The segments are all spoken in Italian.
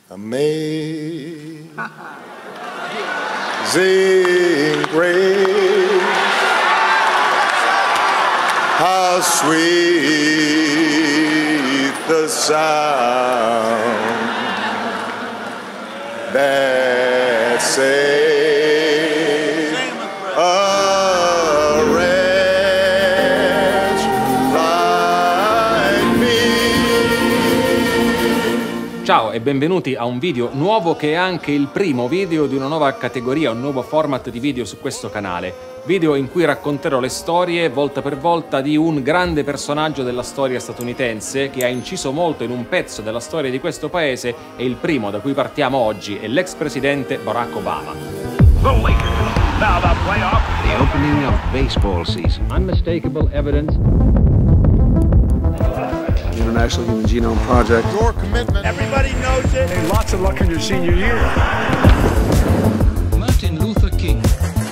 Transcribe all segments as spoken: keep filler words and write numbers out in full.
Amazing grace, how sweet the sound that saved a wretch like me. Ciao e benvenuti a un video nuovo che è anche il primo video di una nuova categoria, un nuovo format di video su questo canale. Video in cui racconterò le storie volta per volta di un grande personaggio della storia statunitense che ha inciso molto in un pezzo della storia di questo paese e il primo da cui partiamo oggi è l'ex presidente Barack Obama. The Lakers. Now the playoff. The opening of baseball season. Unmistakable evidence. International Human Genome Project. Your commitment. Everybody knows it. And lots of luck in your senior year. Martin Luther King.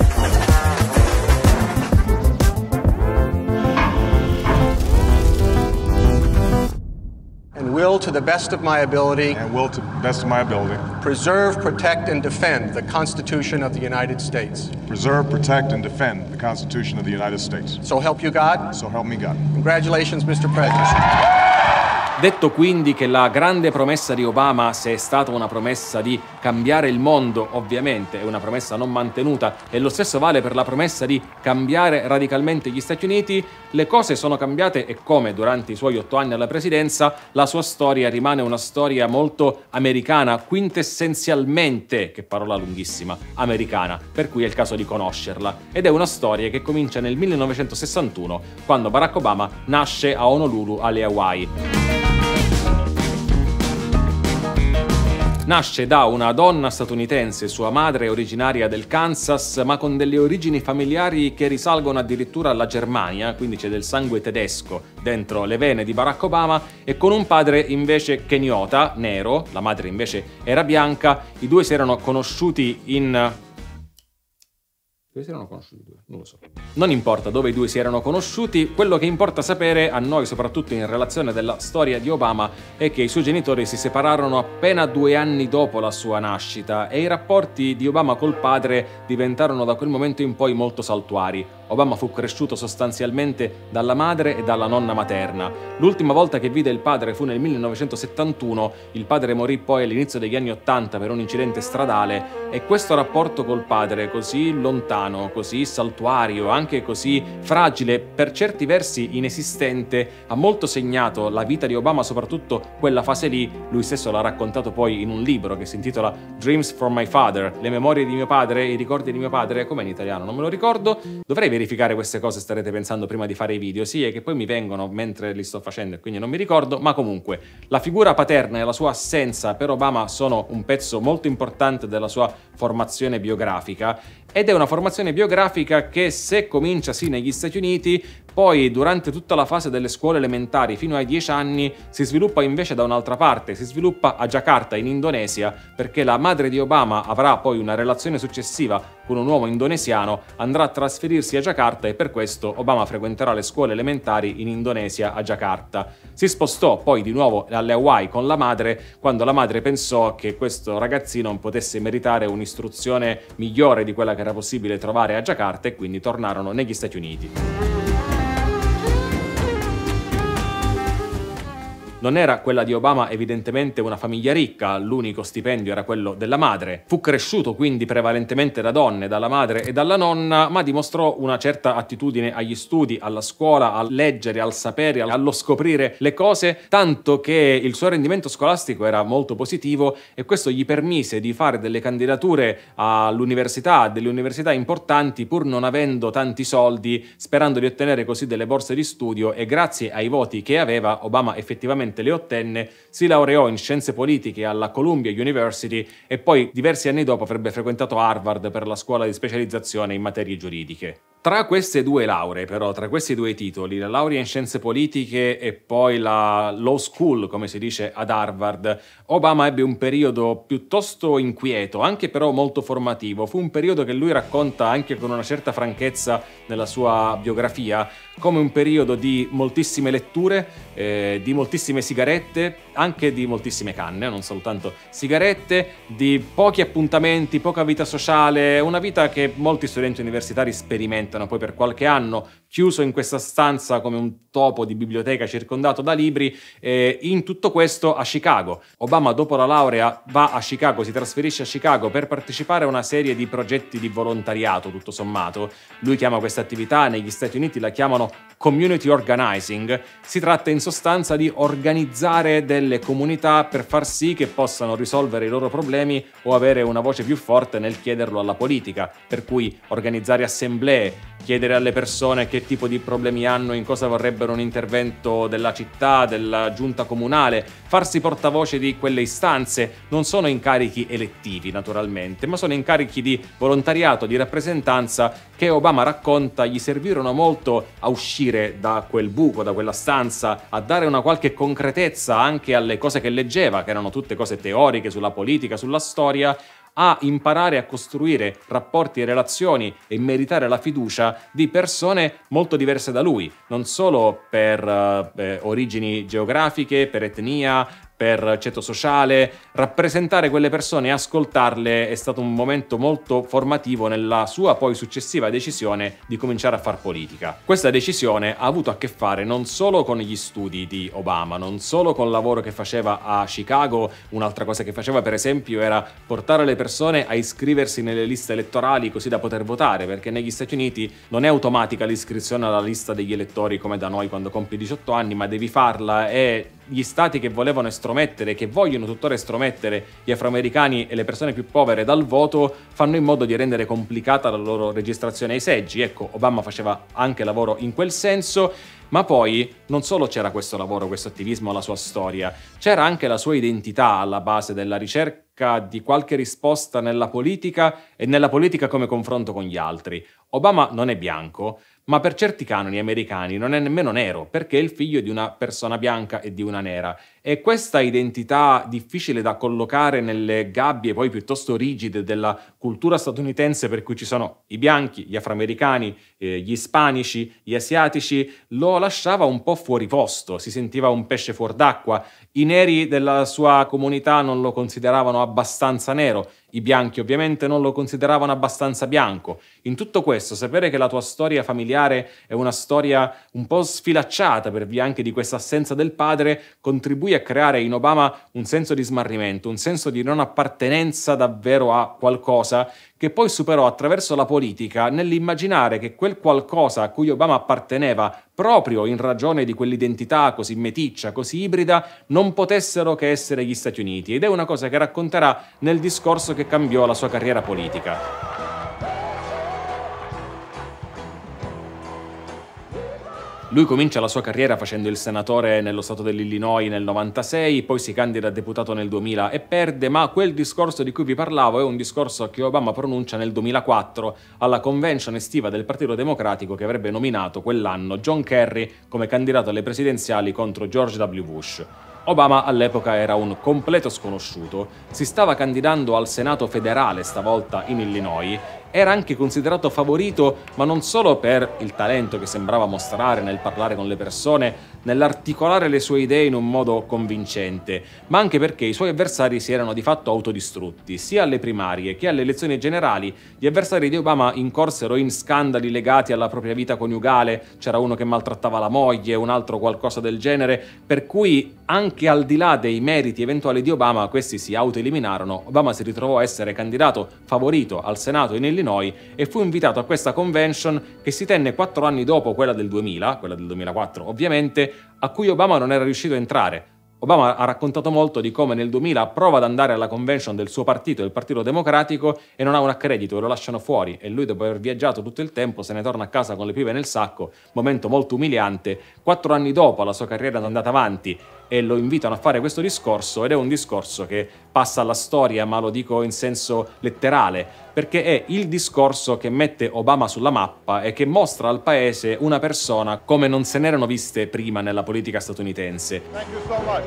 And will, to the best of my ability, and will, to the best of my ability, preserve, protect, and defend the Constitution of the United States. preserve, protect, and defend the Constitution of the United States. So help you God. So help me God. Congratulations, Mister President. Detto quindi che la grande promessa di Obama, se è stata una promessa di cambiare il mondo, ovviamente è una promessa non mantenuta, e lo stesso vale per la promessa di cambiare radicalmente gli Stati Uniti, le cose sono cambiate e come durante i suoi otto anni alla presidenza la sua storia rimane una storia molto americana, quintessenzialmente, che parola lunghissima, americana, per cui è il caso di conoscerla. Ed è una storia che comincia nel millenovecentosessantuno, quando Barack Obama nasce a Honolulu, alle Hawaii. Nasce da una donna statunitense, sua madre è originaria del Kansas, ma con delle origini familiari che risalgono addirittura alla Germania, quindi c'è del sangue tedesco dentro le vene di Barack Obama, e con un padre invece keniota, nero, la madre invece era bianca. I due si erano conosciuti in... Dove si erano conosciuti due? Non lo so. Non importa dove i due si erano conosciuti, quello che importa sapere a noi, soprattutto in relazione della storia di Obama, è che i suoi genitori si separarono appena due anni dopo la sua nascita e i rapporti di Obama col padre diventarono da quel momento in poi molto saltuari. Obama fu cresciuto sostanzialmente dalla madre e dalla nonna materna. L'ultima volta che vide il padre fu nel millenovecentosettantuno, il padre morì poi all'inizio degli anni ottanta per un incidente stradale, e questo rapporto col padre così lontano, così saltuario, anche così fragile, per certi versi inesistente, ha molto segnato la vita di Obama, soprattutto quella fase lì. Lui stesso l'ha raccontato poi in un libro che si intitola Dreams from My Father, le memorie di mio padre, i ricordi di mio padre, com'è in italiano, non me lo ricordo. Dovrei verificare queste cose, starete pensando prima di fare i video, sì, è che poi mi vengono mentre li sto facendo e quindi non mi ricordo, ma comunque la figura paterna e la sua assenza per Obama sono un pezzo molto importante della sua formazione biografica, ed è una formazione biografica che, se comincia sì negli Stati Uniti, poi durante tutta la fase delle scuole elementari fino ai dieci anni si sviluppa invece da un'altra parte, si sviluppa a Giacarta in Indonesia, perché la madre di Obama avrà poi una relazione successiva con un uomo indonesiano, andrà a trasferirsi a Giacarta e per questo Obama frequenterà le scuole elementari in Indonesia a Giacarta. Si spostò poi di nuovo alle Hawaii con la madre quando la madre pensò che questo ragazzino potesse meritare un'istruzione migliore di quella che era possibile trovare a Giacarta, e quindi tornarono negli Stati Uniti. Non era quella di Obama evidentemente una famiglia ricca, l'unico stipendio era quello della madre. Fu cresciuto quindi prevalentemente da donne, dalla madre e dalla nonna, ma dimostrò una certa attitudine agli studi, alla scuola, al leggere, al sapere, allo scoprire le cose, tanto che il suo rendimento scolastico era molto positivo e questo gli permise di fare delle candidature all'università, delle università importanti, pur non avendo tanti soldi, sperando di ottenere così delle borse di studio, e grazie ai voti che aveva Obama effettivamente le ottenne, si laureò in scienze politiche alla Columbia University e poi diversi anni dopo avrebbe frequentato Harvard per la scuola di specializzazione in materie giuridiche. Tra queste due lauree, però, tra questi due titoli, la laurea in scienze politiche e poi la law school, come si dice ad Harvard, Obama ebbe un periodo piuttosto inquieto, anche però molto formativo. Fu un periodo che lui racconta anche con una certa franchezza nella sua biografia, come un periodo di moltissime letture, eh, di moltissime sigarette, anche di moltissime canne, non soltanto sigarette, di pochi appuntamenti, poca vita sociale, una vita che molti studenti universitari sperimentano poi per qualche anno, chiuso in questa stanza come un topo di biblioteca circondato da libri, e in tutto questo a Chicago. Obama dopo la laurea va a Chicago, si trasferisce a Chicago per partecipare a una serie di progetti di volontariato, tutto sommato. Lui chiama questa attività, negli Stati Uniti la chiamano community organizing. Si tratta in sostanza di organizzare delle comunità per far sì che possano risolvere i loro problemi o avere una voce più forte nel chiederlo alla politica, per cui organizzare assemblee, chiedere alle persone che tipo di problemi hanno, in cosa vorrebbero un intervento della città, della giunta comunale, farsi portavoce di quelle istanze. Non sono incarichi elettivi naturalmente, ma sono incarichi di volontariato, di rappresentanza che Obama racconta gli servirono molto a uscire da quel buco, da quella stanza, a dare una qualche concretezza anche alle cose che leggeva, che erano tutte cose teoriche sulla politica, sulla storia, a imparare a costruire rapporti e relazioni e meritare la fiducia di persone molto diverse da lui, non solo per eh, origini geografiche, per etnia, per ceto sociale. Rappresentare quelle persone e ascoltarle è stato un momento molto formativo nella sua poi successiva decisione di cominciare a far politica. Questa decisione ha avuto a che fare non solo con gli studi di Obama, non solo con il lavoro che faceva a Chicago. Un'altra cosa che faceva, per esempio, era portare le persone a iscriversi nelle liste elettorali così da poter votare, perché negli Stati Uniti non è automatica l'iscrizione alla lista degli elettori come da noi quando compi diciotto anni, ma devi farla, e gli stati che volevano estromettere, che vogliono tuttora estromettere gli afroamericani e le persone più povere dal voto, fanno in modo di rendere complicata la loro registrazione ai seggi. Ecco, Obama faceva anche lavoro in quel senso, ma poi non solo c'era questo lavoro, questo attivismo alla sua storia, c'era anche la sua identità alla base della ricerca di qualche risposta nella politica e nella politica come confronto con gli altri. Obama non è bianco, ma per certi canoni americani non è nemmeno nero, perché è il figlio di una persona bianca e di una nera. E questa identità difficile da collocare nelle gabbie poi piuttosto rigide della cultura statunitense, per cui ci sono i bianchi, gli afroamericani, eh, gli ispanici, gli asiatici, lo lasciava un po' fuori posto, si sentiva un pesce fuor d'acqua. I neri della sua comunità non lo consideravano abbastanza nero, i bianchi ovviamente non lo consideravano abbastanza bianco. In tutto questo, sapere che la tua storia familiare è una storia un po' sfilacciata per via anche di questa assenza del padre, contribuì a creare in Obama un senso di smarrimento, un senso di non appartenenza davvero a qualcosa, che poi superò attraverso la politica nell'immaginare che quel qualcosa a cui Obama apparteneva, proprio in ragione di quell'identità così meticcia, così ibrida, non potessero che essere gli Stati Uniti. Ed è una cosa che racconterà nel discorso che cambiò la sua carriera politica. Lui comincia la sua carriera facendo il senatore nello stato dell'Illinois nel novantasei, poi si candida a deputato nel duemila e perde, ma quel discorso di cui vi parlavo è un discorso che Obama pronuncia nel duemilaquattro alla convention estiva del Partito Democratico, che avrebbe nominato quell'anno John Kerry come candidato alle presidenziali contro George W. Bush. Obama all'epoca era un completo sconosciuto, si stava candidando al Senato federale stavolta in Illinois, era anche considerato favorito, ma non solo per il talento che sembrava mostrare nel parlare con le persone, nell'articolare le sue idee in un modo convincente, ma anche perché i suoi avversari si erano di fatto autodistrutti. Sia alle primarie che alle elezioni generali gli avversari di Obama incorsero in scandali legati alla propria vita coniugale, c'era uno che maltrattava la moglie, un altro qualcosa del genere, per cui anche al di là dei meriti eventuali di Obama, questi si autoeliminarono. Obama si ritrovò a essere candidato favorito al Senato in Illinois e fu invitato a questa convention che si tenne quattro anni dopo quella del duemila, quella del duemilaquattro ovviamente, a cui Obama non era riuscito a entrare. Obama ha raccontato molto di come nel duemila prova ad andare alla convention del suo partito, il Partito Democratico, e non ha un accredito, lo lasciano fuori, e lui, dopo aver viaggiato tutto il tempo, se ne torna a casa con le pive nel sacco, momento molto umiliante. Quattro anni dopo la sua carriera è andata avanti e lo invitano a fare questo discorso, ed è un discorso che passa alla storia, ma lo dico in senso letterale, perché è il discorso che mette Obama sulla mappa e che mostra al paese una persona come non se n'erano viste prima nella politica statunitense. Thank you so much.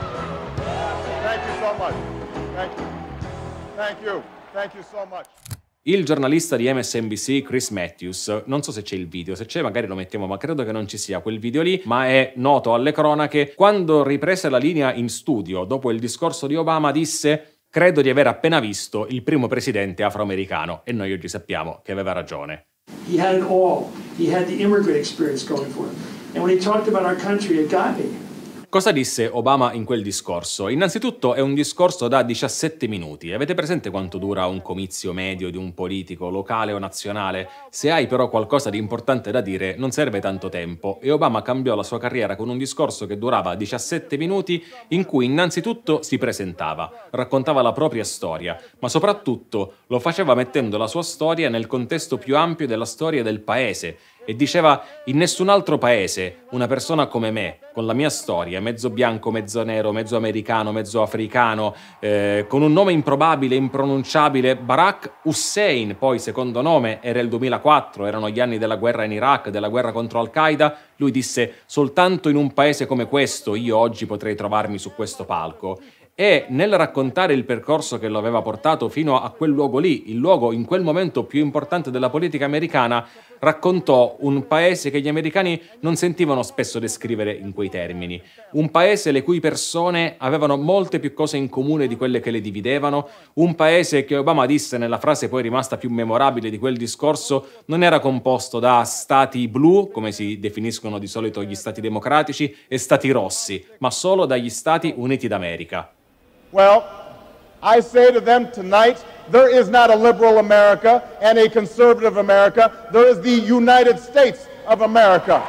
Thank you so much. Thank you. Thank you. Thank you so much. Il giornalista di M S N B C Chris Matthews, non so se c'è il video, se c'è magari lo mettiamo, ma credo che non ci sia quel video lì, ma è noto alle cronache, quando riprese la linea in studio dopo il discorso di Obama disse: credo di aver appena visto il primo presidente afroamericano, e noi oggi sappiamo che aveva ragione. He had it all. He had the immigrant experience going for him. And when he talked about our country, it got me. Cosa disse Obama in quel discorso? Innanzitutto è un discorso da diciassette minuti. Avete presente quanto dura un comizio medio di un politico, locale o nazionale? Se hai però qualcosa di importante da dire, non serve tanto tempo, e Obama cambiò la sua carriera con un discorso che durava diciassette minuti, in cui innanzitutto si presentava, raccontava la propria storia, ma soprattutto lo faceva mettendo la sua storia nel contesto più ampio della storia del paese, e diceva: in nessun altro paese una persona come me, con la mia storia, mezzo bianco, mezzo nero, mezzo americano, mezzo africano, eh, con un nome improbabile, impronunciabile, Barack Hussein, poi secondo nome, era il duemilaquattro, erano gli anni della guerra in Iraq, della guerra contro Al-Qaeda, lui disse: soltanto in un paese come questo io oggi potrei trovarmi su questo palco. E nel raccontare il percorso che lo aveva portato fino a quel luogo lì, il luogo in quel momento più importante della politica americana, raccontò un paese che gli americani non sentivano spesso descrivere in quei termini. Un paese le cui persone avevano molte più cose in comune di quelle che le dividevano. Un paese che Obama disse nella frase poi rimasta più memorabile di quel discorso non era composto da stati blu, come si definiscono di solito gli stati democratici, e stati rossi, ma solo dagli Stati Uniti d'America. Well, I say to them tonight, there is not a liberal America and a conservative America. There is the United States of America.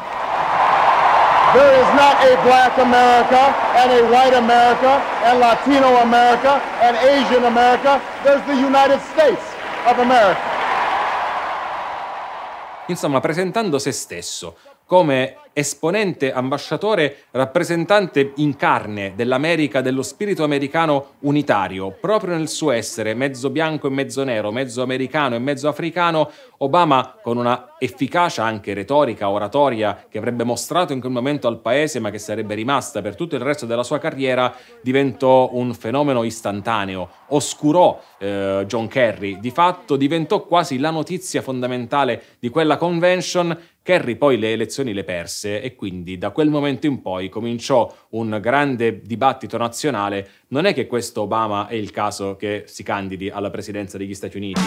There is not a black America and a white America and Latino America and Asian America. There's the United States of America. Insomma, presentando se stesso come esponente, ambasciatore, rappresentante in carne dell'America, dello spirito americano unitario, proprio nel suo essere mezzo bianco e mezzo nero, mezzo americano e mezzo africano, Obama, con una efficacia anche retorica, oratoria, che avrebbe mostrato in quel momento al paese, ma che sarebbe rimasta per tutto il resto della sua carriera, diventò un fenomeno istantaneo, oscurò eh, John Kerry, di fatto diventò quasi la notizia fondamentale di quella convention. Kerry poi le elezioni le perse e quindi da quel momento in poi cominciò un grande dibattito nazionale. Non è che questo Obama è il caso che si candidi alla presidenza degli Stati Uniti.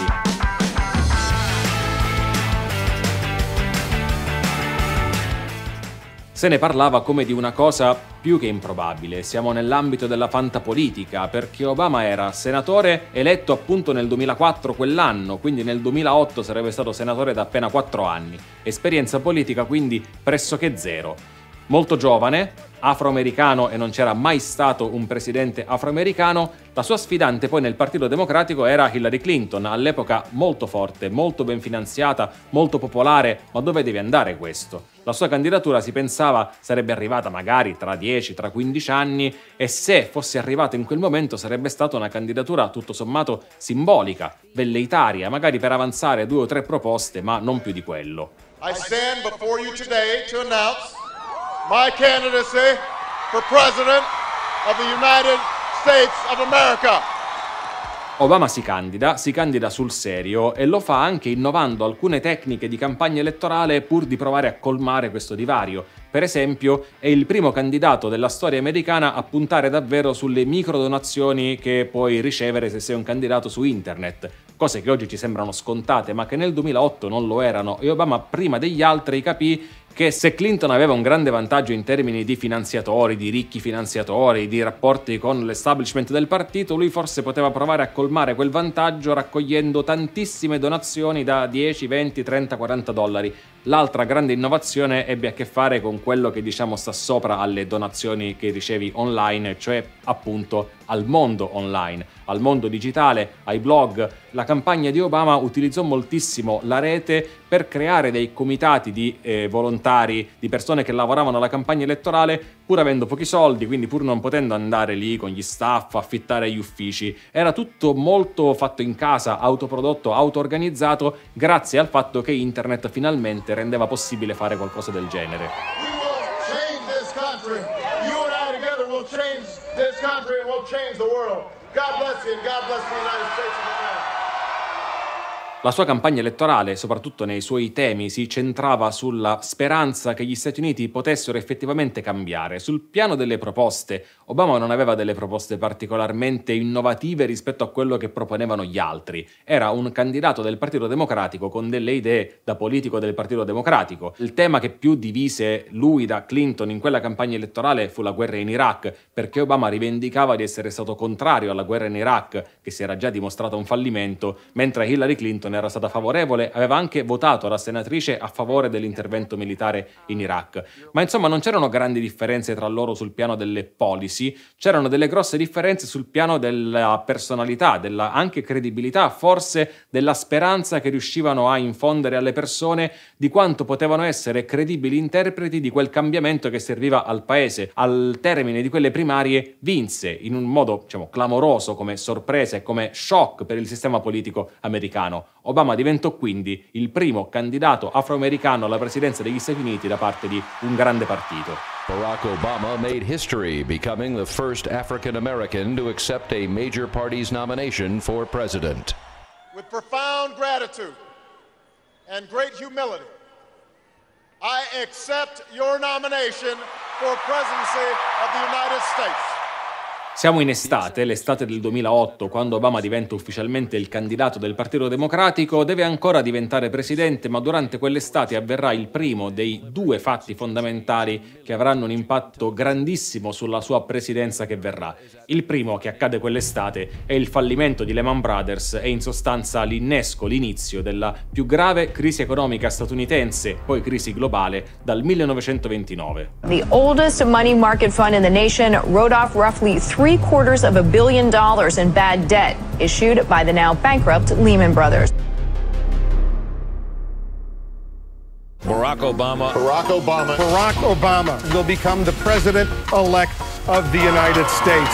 Se ne parlava come di una cosa più che improbabile. Siamo nell'ambito della fantapolitica, perché Obama era senatore eletto appunto nel duemilaquattro quell'anno, quindi nel duemilaotto sarebbe stato senatore da appena quattro anni. Esperienza politica quindi pressoché zero. Molto giovane, afroamericano, e non c'era mai stato un presidente afroamericano. La sua sfidante poi nel Partito Democratico era Hillary Clinton, all'epoca molto forte, molto ben finanziata, molto popolare, ma dove deve andare questo? La sua candidatura si pensava sarebbe arrivata magari tra dieci, tra quindici anni, e se fosse arrivata in quel momento sarebbe stata una candidatura tutto sommato simbolica, velleitaria, magari per avanzare due o tre proposte, ma non più di quello. I stand before you today to announce my candidacy for President of the United States of America. Obama si candida, si candida sul serio e lo fa anche innovando alcune tecniche di campagna elettorale pur di provare a colmare questo divario. Per esempio, è il primo candidato della storia americana a puntare davvero sulle microdonazioni che puoi ricevere se sei un candidato su internet. Cose che oggi ci sembrano scontate, ma che nel duemilaotto non lo erano, e Obama prima degli altri capì che se Clinton aveva un grande vantaggio in termini di finanziatori, di ricchi finanziatori, di rapporti con l'establishment del partito, lui forse poteva provare a colmare quel vantaggio raccogliendo tantissime donazioni da dieci, venti, trenta, quaranta dollari. L'altra grande innovazione ebbe a che fare con quello che diciamo sta sopra alle donazioni che ricevi online, cioè appunto al mondo online, al mondo digitale, ai blog. La campagna di Obama utilizzò moltissimo la rete per creare dei comitati di eh, volontari, di persone che lavoravano alla campagna elettorale pur avendo pochi soldi, quindi pur non potendo andare lì con gli staff, affittare gli uffici. Era tutto molto fatto in casa, autoprodotto, auto-organizzato, grazie al fatto che internet finalmente rendeva possibile fare qualcosa del genere. We will change this country. You and I together will change this country and we'll change the world. God bless you and God bless the United States of America. La sua campagna elettorale, soprattutto nei suoi temi, si centrava sulla speranza che gli Stati Uniti potessero effettivamente cambiare. Sul piano delle proposte, Obama non aveva delle proposte particolarmente innovative rispetto a quello che proponevano gli altri. Era un candidato del Partito Democratico con delle idee da politico del Partito Democratico. Il tema che più divise lui da Clinton in quella campagna elettorale fu la guerra in Iraq, perché Obama rivendicava di essere stato contrario alla guerra in Iraq, che si era già dimostrata un fallimento, mentre Hillary Clinton era stata favorevole, aveva anche votato da senatrice a favore dell'intervento militare in Iraq. Ma insomma non c'erano grandi differenze tra loro sul piano delle policy, c'erano delle grosse differenze sul piano della personalità, della anche credibilità, forse della speranza che riuscivano a infondere alle persone di quanto potevano essere credibili interpreti di quel cambiamento che serviva al paese. Al termine di quelle primarie vinse in un modo, diciamo, clamoroso, come sorpresa e come shock per il sistema politico americano. Obama diventò quindi il primo candidato afroamericano alla presidenza degli Stati Uniti da parte di un grande partito. Barack Obama made history, becoming the first African American to accept a major party's nomination for president. With profound gratitude and great humility, I accept your nomination for presidency of the United States. Siamo in estate, l'estate del duemilaotto, quando Obama diventa ufficialmente il candidato del Partito Democratico, deve ancora diventare presidente, ma durante quell'estate avverrà il primo dei due fatti fondamentali che avranno un impatto grandissimo sulla sua presidenza che verrà. Il primo che accade quell'estate è il fallimento di Lehman Brothers e in sostanza l'innesco, l'inizio della più grave crisi economica statunitense, poi crisi globale, dal millenovecentoventinove. The oldest money market fund in the nation wrote off roughly three quarters of a billion dollars in bad debt issued by the now bankrupt Lehman Brothers. Barack Obama. Barack Obama. Barack Obama will become the president-elect of the United States.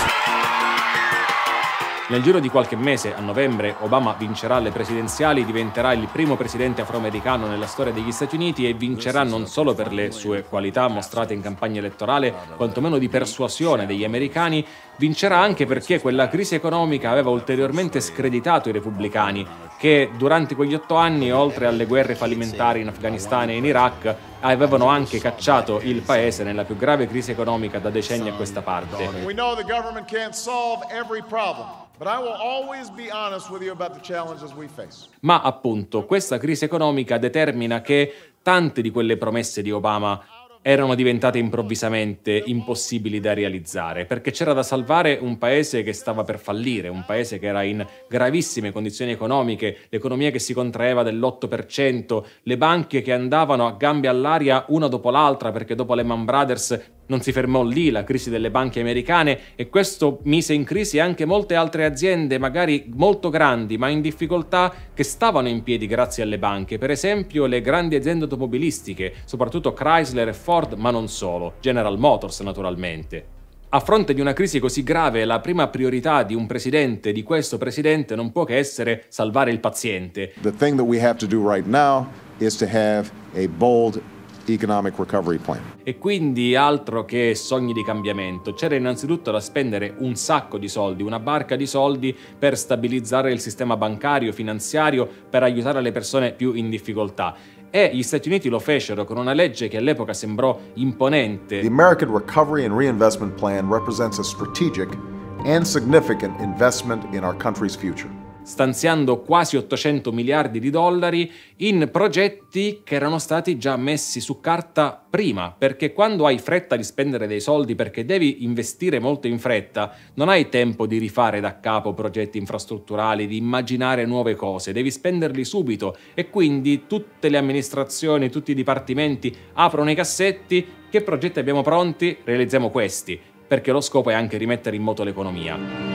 Nel giro di qualche mese, a novembre, Obama vincerà le presidenziali, diventerà il primo presidente afroamericano nella storia degli Stati Uniti e vincerà non solo per le sue qualità mostrate in campagna elettorale, quantomeno di persuasione degli americani, vincerà anche perché quella crisi economica aveva ulteriormente screditato i repubblicani, che durante quegli otto anni, oltre alle guerre fallimentari in Afghanistan e in Iraq, avevano anche cacciato il paese nella più grave crisi economica da decenni a questa parte. We know the government can't solve every problem, but I will always be honest with you about the challenges we face. Ma appunto, questa crisi economica determina che tante di quelle promesse di Obama erano diventate improvvisamente impossibili da realizzare, perché c'era da salvare un paese che stava per fallire, un paese che era in gravissime condizioni economiche, l'economia che si contraeva dell'otto per cento, le banche che andavano a gambe all'aria una dopo l'altra, perché dopo Lehman Brothers non si fermò lì la crisi delle banche americane e questo mise in crisi anche molte altre aziende, magari molto grandi, ma in difficoltà, che stavano in piedi grazie alle banche. Per esempio le grandi aziende automobilistiche, soprattutto Chrysler e Ford, ma non solo, General Motors naturalmente. A fronte di una crisi così grave, la prima priorità di un presidente, di questo presidente, non può che essere salvare il paziente. The thing that we have to do right now is to have a bold economic recovery plan. E quindi altro che sogni di cambiamento. C'era innanzitutto da spendere un sacco di soldi, una barca di soldi per stabilizzare il sistema bancario, finanziario, per aiutare le persone più in difficoltà. E gli Stati Uniti lo fecero con una legge che all'epoca sembrò imponente. The American Recovery and Reinvestment Plan represents a strategic and significant investment in our country's future, stanziando quasi ottocento miliardi di dollari in progetti che erano stati già messi su carta prima, perché quando hai fretta di spendere dei soldi perché devi investire molto in fretta, non hai tempo di rifare da capo progetti infrastrutturali, di immaginare nuove cose, devi spenderli subito e quindi tutte le amministrazioni, tutti i dipartimenti aprono i cassetti, che progetti abbiamo pronti? Realizziamo questi, perché lo scopo è anche rimettere in moto l'economia.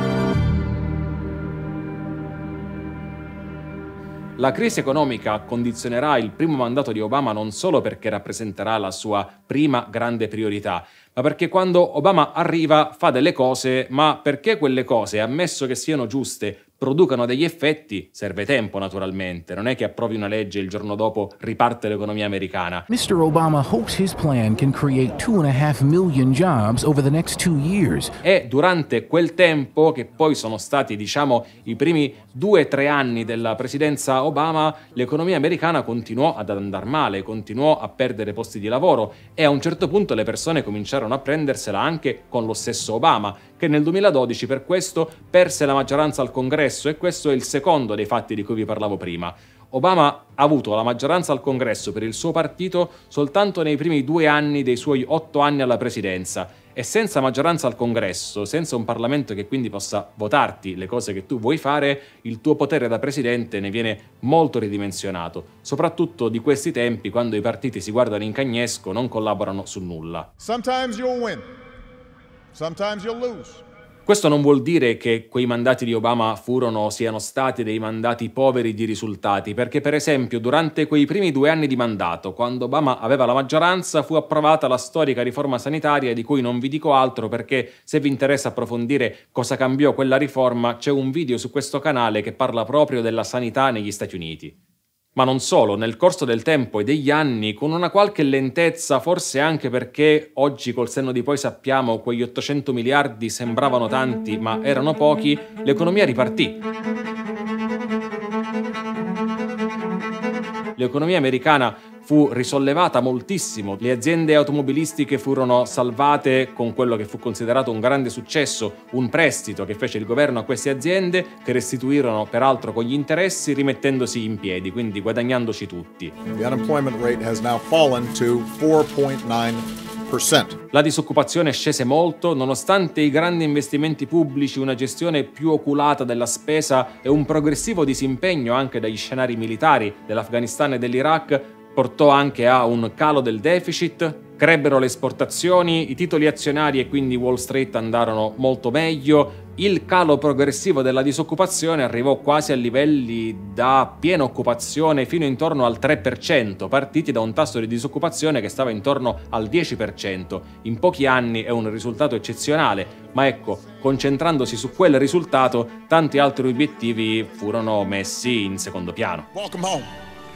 La crisi economica condizionerà il primo mandato di Obama non solo perché rappresenterà la sua prima grande priorità, ma perché quando Obama arriva fa delle cose, ma perché quelle cose, ammesso che siano giuste, producano degli effetti, serve tempo naturalmente, non è che approvi una legge e il giorno dopo riparte l'economia americana. mister Obama hopes his plan can create two and a half million jobs over the next two years. E durante quel tempo, che poi sono stati diciamo i primi due o tre anni della presidenza Obama, l'economia americana continuò ad andare male, continuò a perdere posti di lavoro e a un certo punto le persone cominciarono a prendersela anche con lo stesso Obama, che nel duemiladodici per questo perse la maggioranza al Congresso, e questo è il secondo dei fatti di cui vi parlavo prima. Obama ha avuto la maggioranza al Congresso per il suo partito soltanto nei primi due anni dei suoi otto anni alla presidenza, e senza maggioranza al Congresso, senza un Parlamento che quindi possa votarti le cose che tu vuoi fare, il tuo potere da presidente ne viene molto ridimensionato, soprattutto di questi tempi quando i partiti si guardano in cagnesco, non collaborano su nulla. Sometimes you'll win, sometimes you'll lose. Questo non vuol dire che quei mandati di Obama furono o siano stati dei mandati poveri di risultati, perché per esempio durante quei primi due anni di mandato, quando Obama aveva la maggioranza, fu approvata la storica riforma sanitaria di cui non vi dico altro, perché se vi interessa approfondire cosa cambiò quella riforma c'è un video su questo canale che parla proprio della sanità negli Stati Uniti. Ma non solo, nel corso del tempo e degli anni, con una qualche lentezza, forse anche perché oggi col senno di poi sappiamo quegli ottocento miliardi sembravano tanti ma erano pochi, l'economia ripartì. L'economia americana fu risollevata moltissimo, le aziende automobilistiche furono salvate con quello che fu considerato un grande successo, un prestito che fece il governo a queste aziende, che restituirono peraltro con gli interessi rimettendosi in piedi, quindi guadagnandoci tutti. The unemployment rate has now fallen to four point nine percent. La disoccupazione scese molto, nonostante i grandi investimenti pubblici, una gestione più oculata della spesa e un progressivo disimpegno anche dagli scenari militari dell'Afghanistan e dell'Iraq, portò anche a un calo del deficit, crebbero le esportazioni, i titoli azionari e quindi Wall Street andarono molto meglio, il calo progressivo della disoccupazione arrivò quasi a livelli da piena occupazione fino intorno al tre per cento, partiti da un tasso di disoccupazione che stava intorno al dieci per cento. In pochi anni è un risultato eccezionale, ma ecco, concentrandosi su quel risultato, tanti altri obiettivi furono messi in secondo piano. Welcome home.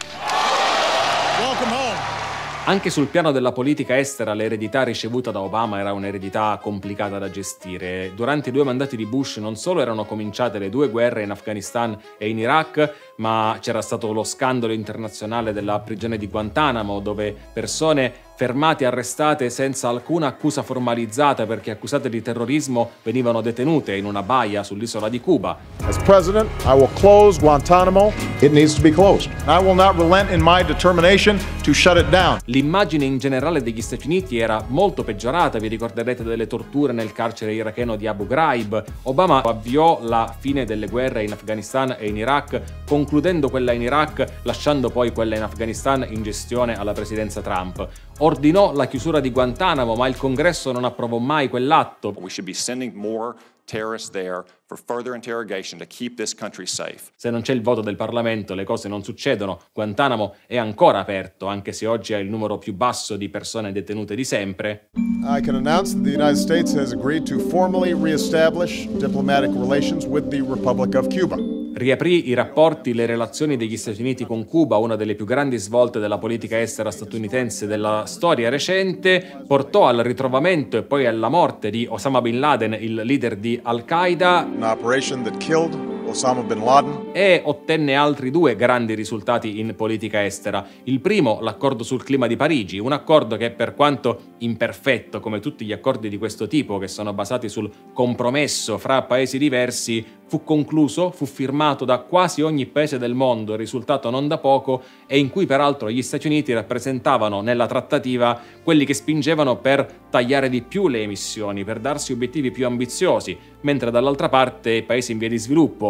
Welcome home. Anche sul piano della politica estera l'eredità ricevuta da Obama era un'eredità complicata da gestire. Durante i due mandati di Bush non solo erano cominciate le due guerre in Afghanistan e in Iraq, ma c'era stato lo scandalo internazionale della prigione di Guantanamo, dove persone fermate e arrestate senza alcuna accusa formalizzata perché accusate di terrorismo venivano detenute in una baia sull'isola di Cuba. As president, I will close Guantanamo. It needs to be closed. I will not relent in my determination to shut it down. L'immagine in generale degli Stati Uniti era molto peggiorata, vi ricorderete delle torture nel carcere iracheno di Abu Ghraib. Obama avviò la fine delle guerre in Afghanistan e in Iraq, concludendo quella in Iraq, lasciando poi quella in Afghanistan in gestione alla presidenza Trump. Ordinò la chiusura di Guantanamo, ma il Congresso non approvò mai quell'atto. We should be sending more terrorists there for further interrogation to keep this country safe. Se non c'è il voto del Parlamento, le cose non succedono. Guantanamo è ancora aperto, anche se oggi ha il numero più basso di persone detenute di sempre. I can announce that the United States has agreed to formally reestablish diplomatic relations with the Republic of Cuba. Riaprì i rapporti, le relazioni degli Stati Uniti con Cuba, una delle più grandi svolte della politica estera statunitense della storia recente, portò al ritrovamento e poi alla morte di Osama Bin Laden, il leader di Al-Qaeda, An operation that killed Osama Bin Laden, e ottenne altri due grandi risultati in politica estera. Il primo, l'accordo sul clima di Parigi, un accordo che, per quanto imperfetto come tutti gli accordi di questo tipo, che sono basati sul compromesso fra paesi diversi, fu concluso, fu firmato da quasi ogni paese del mondo, risultato non da poco, e in cui peraltro gli Stati Uniti rappresentavano nella trattativa quelli che spingevano per tagliare di più le emissioni, per darsi obiettivi più ambiziosi, mentre dall'altra parte i paesi in via di sviluppo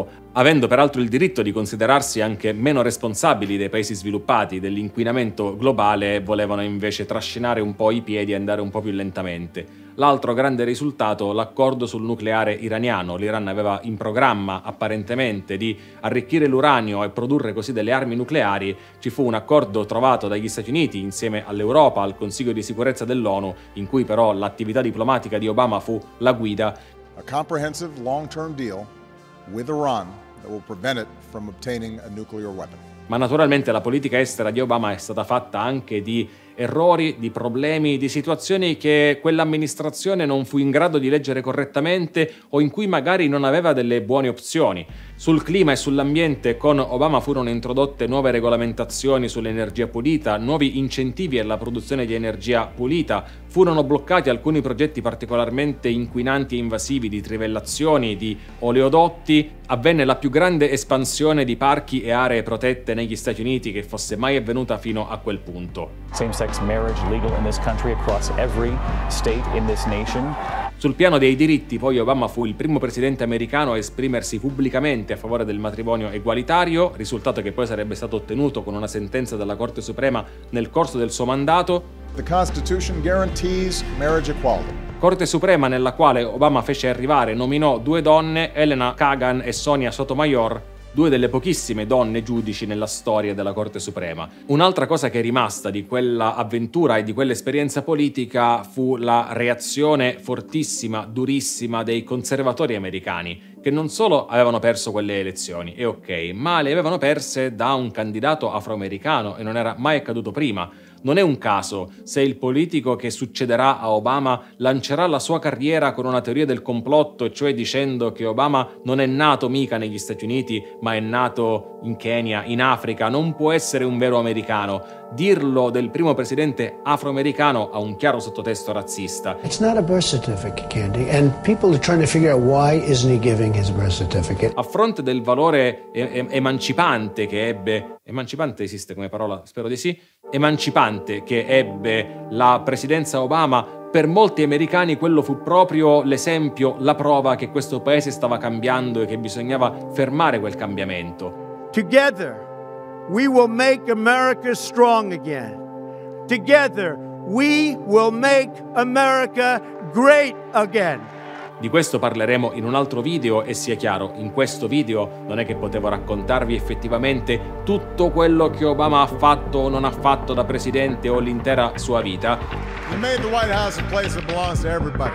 avendo peraltro il diritto di considerarsi anche meno responsabili dei paesi sviluppati dell'inquinamento globale, volevano invece trascinare un po' i piedi e andare un po' più lentamente. L'altro grande risultato, l'accordo sul nucleare iraniano. L'Iran aveva in programma apparentemente di arricchire l'uranio e produrre così delle armi nucleari. Ci fu un accordo trovato dagli Stati Uniti insieme all'Europa al Consiglio di sicurezza dell'ONU, in cui però l'attività diplomatica di Obama fu la guida. A comprehensive long-term deal with Iran that will prevent it from obtaining a nuclear weapon. Ma naturalmente la politica estera di Obama è stata fatta anche di errori, di problemi, di situazioni che quell'amministrazione non fu in grado di leggere correttamente o in cui magari non aveva delle buone opzioni. Sul clima e sull'ambiente con Obama furono introdotte nuove regolamentazioni sull'energia pulita, nuovi incentivi alla produzione di energia pulita, furono bloccati alcuni progetti particolarmente inquinanti e invasivi di trivellazioni, di oleodotti, avvenne la più grande espansione di parchi e aree protette negli Stati Uniti che fosse mai avvenuta fino a quel punto. Same-sex marriage legal in this country across every state in this nation. Sul piano dei diritti, poi, Obama fu il primo presidente americano a esprimersi pubblicamente a favore del matrimonio egualitario, risultato che poi sarebbe stato ottenuto con una sentenza della Corte Suprema nel corso del suo mandato. The Constitution guarantees marriage equality. Corte Suprema nella quale Obama fece arrivare e nominò due donne, Elena Kagan e Sonia Sotomayor, due delle pochissime donne giudici nella storia della Corte Suprema. Un'altra cosa che è rimasta di quella avventura e di quell'esperienza politica fu la reazione fortissima, durissima dei conservatori americani, che non solo avevano perso quelle elezioni, e ok, ma le avevano perse da un candidato afroamericano e non era mai accaduto prima. Non è un caso se il politico che succederà a Obama lancerà la sua carriera con una teoria del complotto, e cioè dicendo che Obama non è nato mica negli Stati Uniti, ma è nato in Kenya, in Africa, non può essere un vero americano. Dirlo del primo presidente afroamericano ha un chiaro sottotesto razzista. It's not a birth certificate, Candy, and people are trying to figure out why isn't he giving his birth certificate. A fronte del valore e- emancipante che ebbe, emancipante esiste come parola? Spero di sì, emancipante che ebbe la presidenza Obama, per molti americani quello fu proprio l'esempio, la prova che questo paese stava cambiando e che bisognava fermare quel cambiamento. Together we will make America strong again. Together we will make America great again. Di questo parleremo in un altro video e sia chiaro, in questo video non è che potevo raccontarvi effettivamente tutto quello che Obama ha fatto o non ha fatto da presidente o l'intera sua vita. You made the White House a place that belongs to everybody.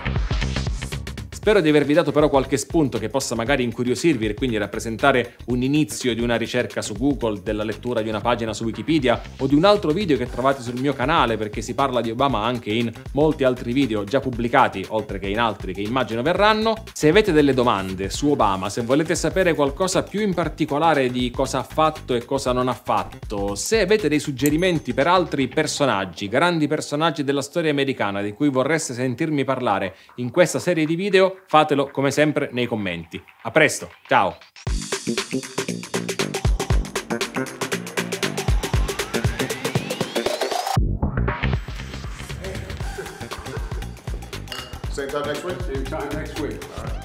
Spero di avervi dato però qualche spunto che possa magari incuriosirvi e quindi rappresentare un inizio di una ricerca su Google, della lettura di una pagina su Wikipedia o di un altro video che trovate sul mio canale, perché si parla di Obama anche in molti altri video già pubblicati, oltre che in altri che immagino verranno. Se avete delle domande su Obama, se volete sapere qualcosa più in particolare di cosa ha fatto e cosa non ha fatto, se avete dei suggerimenti per altri personaggi, grandi personaggi della storia americana di cui vorreste sentirmi parlare in questa serie di video, fatelo come sempre nei commenti. A presto, ciao! Same time next week? Same time next week. All right.